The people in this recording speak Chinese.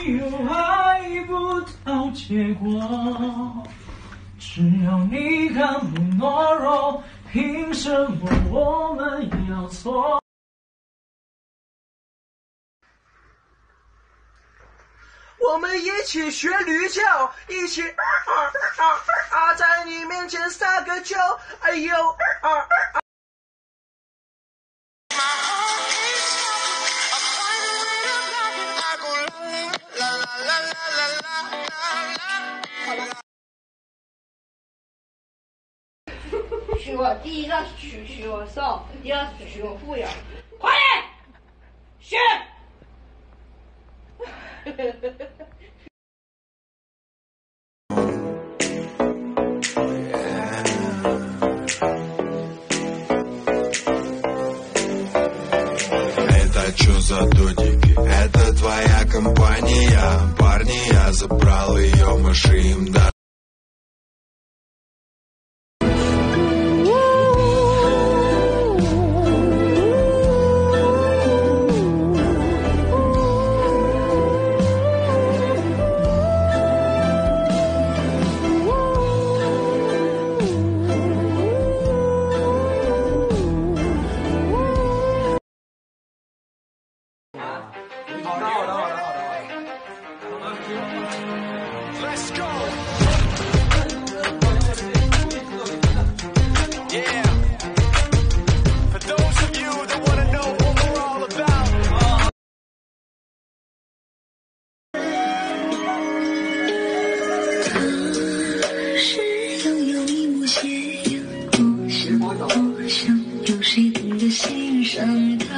又爱不到结果。只要你敢不懦弱，凭什么我们要错？ 我们一起学驴叫，一起在你面前撒个娇，哎呦许我第一个许我上，第二个许我富有，快点许。 Это чё за додики? Это твоя компания. Парни, я забрал ее, маши им да. Let's go. Yeah. For those of you that want to know what we're all about. 是拥有一幕斜阳，我想有谁懂得欣赏它。